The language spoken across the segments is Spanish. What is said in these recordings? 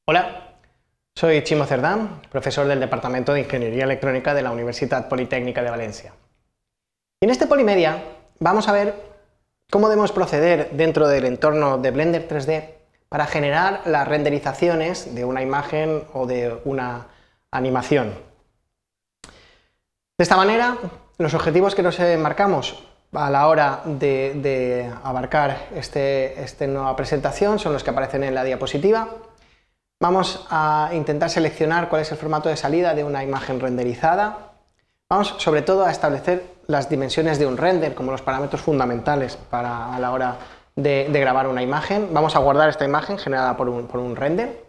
Hola, soy Chimo Cerdán, profesor del Departamento de Ingeniería Electrónica de la Universidad Politécnica de Valencia. Y en este Polimedia vamos a ver cómo debemos proceder dentro del entorno de Blender 3D para generar las renderizaciones de una imagen o de una animación. De esta manera, los objetivos que nos marcamos a la hora de abarcar esta nueva presentación son los que aparecen en la diapositiva. Vamos a intentar seleccionar cuál es el formato de salida de una imagen renderizada. Vamos sobre todo a establecer las dimensiones de un render como los parámetros fundamentales a la hora de grabar una imagen. Vamos a guardar esta imagen generada por un render.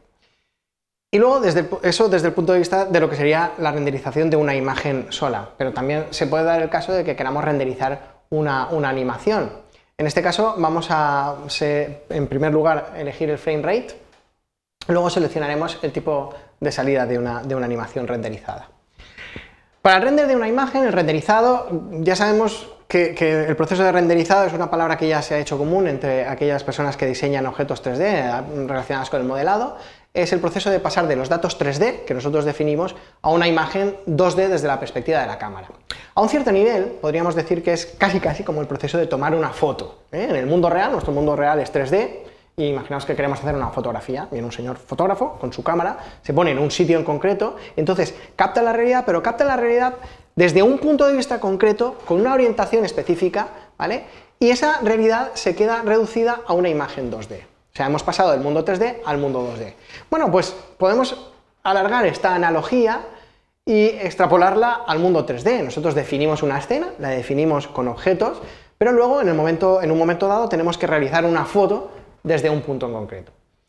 Y luego desde el punto de vista de lo que sería la renderización de una imagen sola. Pero también se puede dar el caso de que queramos renderizar una animación. En este caso vamos a, en primer lugar, elegir el frame rate. Luego seleccionaremos el tipo de salida de una animación renderizada. Para el render de una imagen, el renderizado, ya sabemos que el proceso de renderizado es una palabra que ya se ha hecho común entre aquellas personas que diseñan objetos 3D relacionadas con el modelado. Es el proceso de pasar de los datos 3D, que nosotros definimos, a una imagen 2D desde la perspectiva de la cámara. A un cierto nivel, podríamos decir que es casi como el proceso de tomar una foto. En el mundo real, nuestro mundo real es 3D, y imaginaos que queremos hacer una fotografía, viene un señor fotógrafo con su cámara, se pone en un sitio en concreto, entonces capta la realidad, pero capta la realidad desde un punto de vista concreto, con una orientación específica, ¿vale? Y esa realidad se queda reducida a una imagen 2D. O sea, hemos pasado del mundo 3D al mundo 2D. Bueno, pues podemos alargar esta analogía y extrapolarla al mundo 3D. Nosotros definimos una escena, la definimos con objetos, pero luego en un momento dado tenemos que realizar una foto desde un punto en concreto.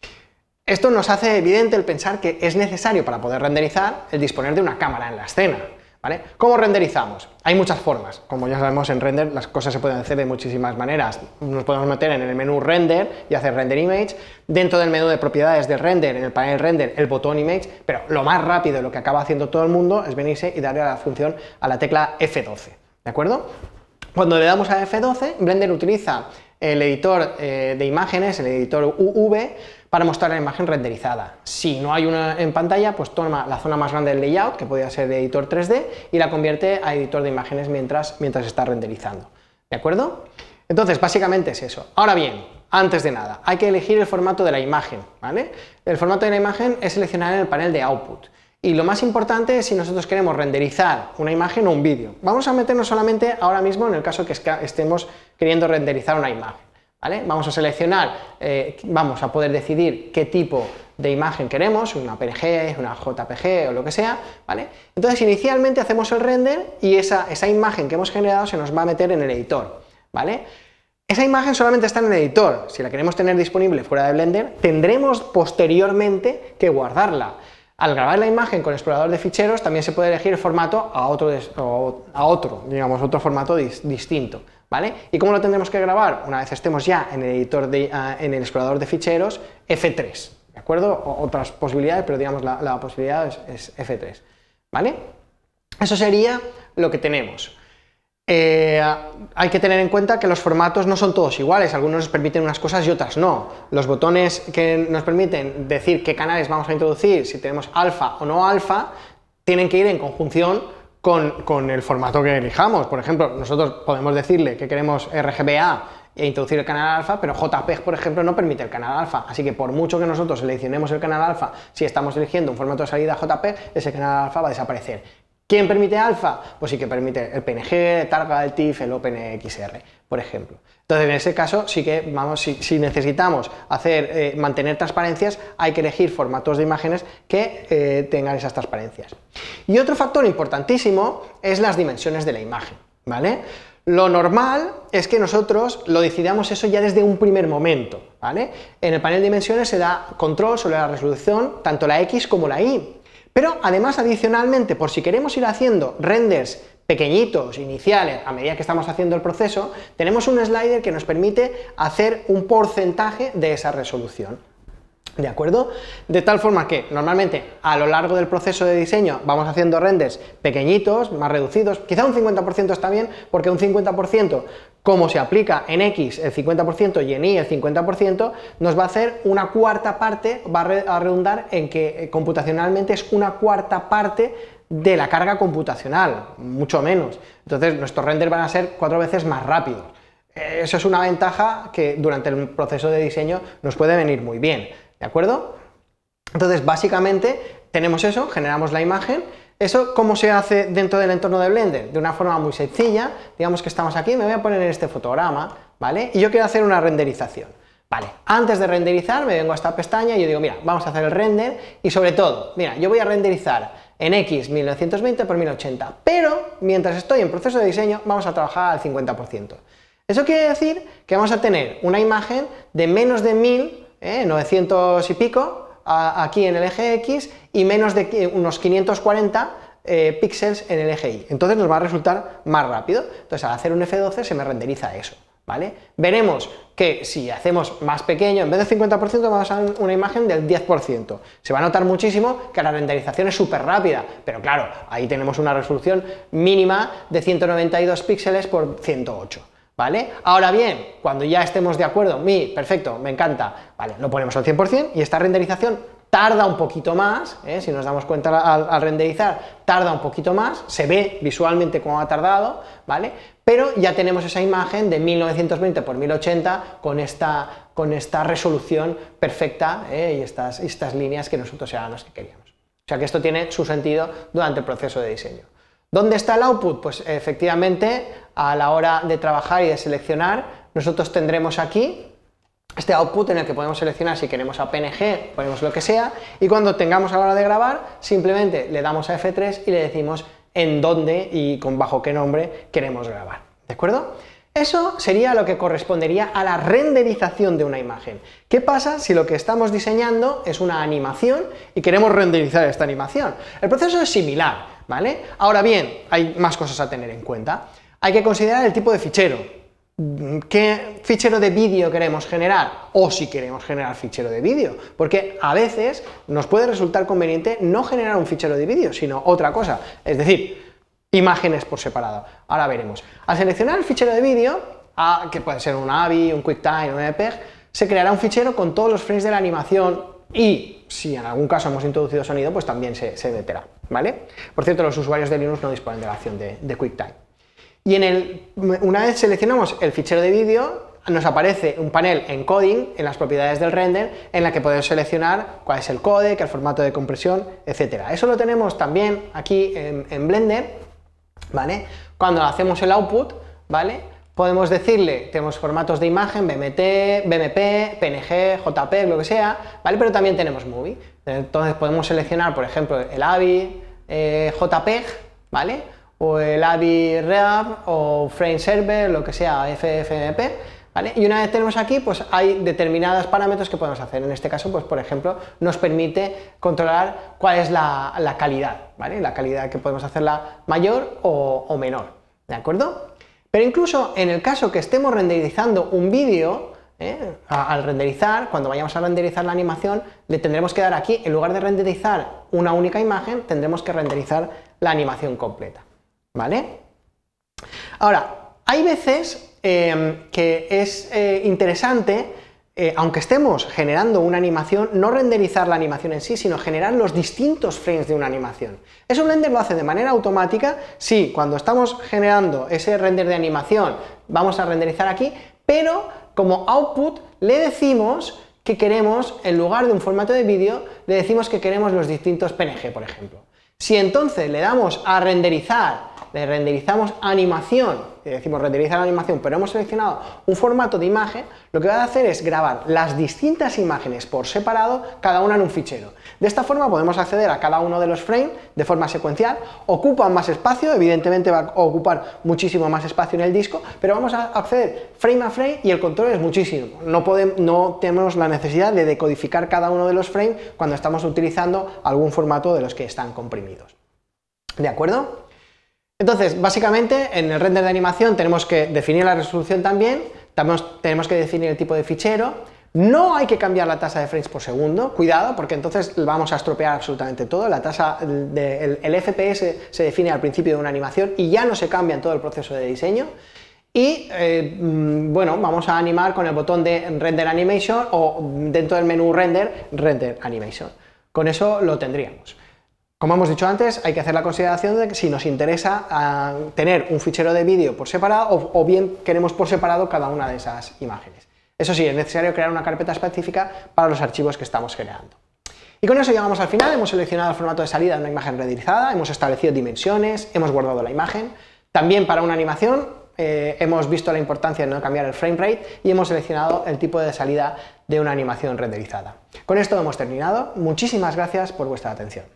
Esto nos hace evidente el pensar que es necesario para poder renderizar el disponer de una cámara en la escena, ¿vale? ¿Cómo renderizamos? Hay muchas formas, como ya sabemos en render las cosas se pueden hacer de muchísimas maneras. Nos podemos meter en el menú render y hacer render image, dentro del menú de propiedades del render, en el panel render, el botón image, pero lo más rápido, lo que acaba haciendo todo el mundo es venirse y darle a la función a la tecla F12, ¿de acuerdo? Cuando le damos a F12, Blender utiliza el editor de imágenes, el editor UV, para mostrar la imagen renderizada. Si no hay una en pantalla, pues toma la zona más grande del layout, que podría ser de editor 3D, y la convierte a editor de imágenes mientras está renderizando. ¿De acuerdo? Entonces, básicamente es eso. Ahora bien, antes de nada, hay que elegir el formato de la imagen, ¿vale? El formato de la imagen es seleccionar en el panel de output. Y lo más importante es si nosotros queremos renderizar una imagen o un vídeo. Vamos a meternos solamente ahora mismo en el caso que estemos queriendo renderizar una imagen, ¿vale? Vamos a seleccionar, vamos a poder decidir qué tipo de imagen queremos, una PNG, una JPG o lo que sea, ¿vale? Entonces inicialmente hacemos el render y esa imagen que hemos generado se nos va a meter en el editor, ¿vale? Esa imagen solamente está en el editor. Si la queremos tener disponible fuera de Blender, tendremos posteriormente que guardarla. Al grabar la imagen con explorador de ficheros también se puede elegir el formato a otro formato distinto, ¿vale? ¿Y cómo lo tendremos que grabar? Una vez estemos ya en el editor en el explorador de ficheros, F3, ¿de acuerdo? Otras posibilidades, pero digamos la posibilidad es F3, ¿vale? Eso sería lo que tenemos. Hay que tener en cuenta que los formatos no son todos iguales, algunos nos permiten unas cosas y otras no. Los botones que nos permiten decir qué canales vamos a introducir, si tenemos alfa o no alfa, tienen que ir en conjunción con el formato que elijamos. Por ejemplo, nosotros podemos decirle que queremos RGBA e introducir el canal alfa, pero JPEG, por ejemplo, no permite el canal alfa, así que por mucho que nosotros seleccionemos el canal alfa, si estamos eligiendo un formato de salida JPEG, ese canal alfa va a desaparecer. ¿Quién permite alfa? Pues sí que permite el PNG, el Targa, el TIFF, el OpenXR, por ejemplo. Entonces, en ese caso, sí que si necesitamos mantener transparencias, hay que elegir formatos de imágenes que tengan esas transparencias. Y otro factor importantísimo es las dimensiones de la imagen, ¿vale? Lo normal es que nosotros lo decidamos eso ya desde un primer momento, ¿vale? En el panel de dimensiones se da control sobre la resolución, tanto la X como la Y. Pero además, adicionalmente, por si queremos ir haciendo renders pequeñitos, iniciales, a medida que estamos haciendo el proceso, tenemos un slider que nos permite hacer un porcentaje de esa resolución. ¿De acuerdo? De tal forma que normalmente a lo largo del proceso de diseño vamos haciendo renders pequeñitos, más reducidos, quizá un 50% está bien, porque un 50%, como se aplica en X el 50% y en Y el 50%, nos va a hacer una cuarta parte, va a redundar en que computacionalmente es una cuarta parte de la carga computacional, mucho menos. Entonces nuestros renders van a ser 4 veces más rápidos. Eso es una ventaja que durante el proceso de diseño nos puede venir muy bien. ¿De acuerdo? Entonces, básicamente, tenemos eso, generamos la imagen. ¿Eso cómo se hace dentro del entorno de Blender? De una forma muy sencilla. Digamos que estamos aquí, me voy a poner en este fotograma, ¿vale? Y yo quiero hacer una renderización. Vale, antes de renderizar me vengo a esta pestaña y yo digo, mira, vamos a hacer el render y sobre todo, mira, yo voy a renderizar en X 1920 x 1080, pero mientras estoy en proceso de diseño vamos a trabajar al 50%. Eso quiere decir que vamos a tener una imagen de menos de 900 y pico aquí en el eje X y menos de unos 540 píxeles en el eje Y. Entonces nos va a resultar más rápido. Entonces al hacer un F12 se me renderiza eso, ¿vale? Veremos que si hacemos más pequeño, en vez del 50% vamos a ver una imagen del 10%. Se va a notar muchísimo que la renderización es súper rápida, pero claro, ahí tenemos una resolución mínima de 192 píxeles por 108. ¿Vale? Ahora bien, cuando ya estemos de acuerdo, perfecto, me encanta, vale, lo ponemos al 100% y esta renderización tarda un poquito más, si nos damos cuenta al renderizar, tarda un poquito más, se ve visualmente cómo ha tardado, ¿vale? Pero ya tenemos esa imagen de 1920 x 1080 con esta resolución perfecta y estas líneas que nosotros eran las que queríamos. O sea que esto tiene su sentido durante el proceso de diseño. ¿Dónde está el output? Pues efectivamente a la hora de trabajar y de seleccionar nosotros tendremos aquí este output en el que podemos seleccionar si queremos a PNG, ponemos lo que sea y cuando tengamos a la hora de grabar simplemente le damos a F3 y le decimos en dónde y bajo qué nombre queremos grabar, ¿de acuerdo? Eso sería lo que correspondería a la renderización de una imagen. ¿Qué pasa si lo que estamos diseñando es una animación y queremos renderizar esta animación? El proceso es similar, ¿vale? Ahora bien, hay más cosas a tener en cuenta. Hay que considerar el tipo de fichero. ¿Qué fichero de vídeo queremos generar? O si queremos generar fichero de vídeo, porque a veces nos puede resultar conveniente no generar un fichero de vídeo, sino otra cosa, es decir, imágenes por separado. Ahora veremos. Al seleccionar el fichero de vídeo, que puede ser un AVI, un QuickTime, un MPEG, se creará un fichero con todos los frames de la animación y si en algún caso hemos introducido sonido, pues también se meterá, ¿vale? Por cierto, los usuarios de Linux no disponen de la opción de QuickTime. Y una vez seleccionamos el fichero de vídeo, nos aparece un panel encoding en las propiedades del render en la que podemos seleccionar cuál es el codec, el formato de compresión, etc. Eso lo tenemos también aquí en Blender, ¿vale? Cuando hacemos el output, ¿vale? Podemos decirle, tenemos formatos de imagen, BMP, PNG, JPEG, lo que sea, ¿vale? Pero también tenemos Movie. Entonces podemos seleccionar, por ejemplo, el AVI JPEG, ¿vale? O el AVI REAP o Frame Server, lo que sea, FFmpeg, ¿vale? Y una vez tenemos aquí, pues hay determinados parámetros que podemos hacer. En este caso, pues por ejemplo, nos permite controlar cuál es la calidad, ¿vale? La calidad que podemos hacerla mayor o menor, ¿de acuerdo? Pero incluso en el caso que estemos renderizando un vídeo, al renderizar, cuando vayamos a renderizar la animación, le tendremos que dar aquí, en lugar de renderizar una única imagen, tendremos que renderizar la animación completa, ¿vale? Ahora, hay veces que es interesante, aunque estemos generando una animación, no renderizar la animación en sí, sino generar los distintos frames de una animación. Eso Blender lo hace de manera automática, sí, cuando estamos generando ese render de animación, vamos a renderizar aquí, pero como output le decimos que queremos, en lugar de un formato de vídeo, le decimos que queremos los distintos PNG, por ejemplo. Si entonces le damos a renderizar, le renderizamos animación, le decimos renderizar animación, pero hemos seleccionado un formato de imagen, lo que va a hacer es grabar las distintas imágenes por separado, cada una en un fichero. De esta forma podemos acceder a cada uno de los frames de forma secuencial, ocupan más espacio, evidentemente va a ocupar muchísimo más espacio en el disco, pero vamos a acceder frame a frame y el control es muchísimo. No tenemos la necesidad de decodificar cada uno de los frames cuando estamos utilizando algún formato de los que están comprimidos. ¿De acuerdo? Entonces, básicamente, en el render de animación tenemos que definir la resolución también tenemos que definir el tipo de fichero, No hay que cambiar la tasa de frames por segundo, cuidado, porque entonces vamos a estropear absolutamente todo. La tasa el FPS se define al principio de una animación y ya no se cambia en todo el proceso de diseño. Y bueno, vamos a animar con el botón de Render Animation o dentro del menú Render Animation. Con eso lo tendríamos. Como hemos dicho antes, hay que hacer la consideración de que si nos interesa tener un fichero de vídeo por separado o bien queremos por separado cada una de esas imágenes. Eso sí, es necesario crear una carpeta específica para los archivos que estamos generando. Y con eso llegamos al final. Hemos seleccionado el formato de salida de una imagen renderizada, hemos establecido dimensiones, hemos guardado la imagen. También para una animación hemos visto la importancia de no cambiar el frame rate y hemos seleccionado el tipo de salida de una animación renderizada. Con esto hemos terminado. Muchísimas gracias por vuestra atención.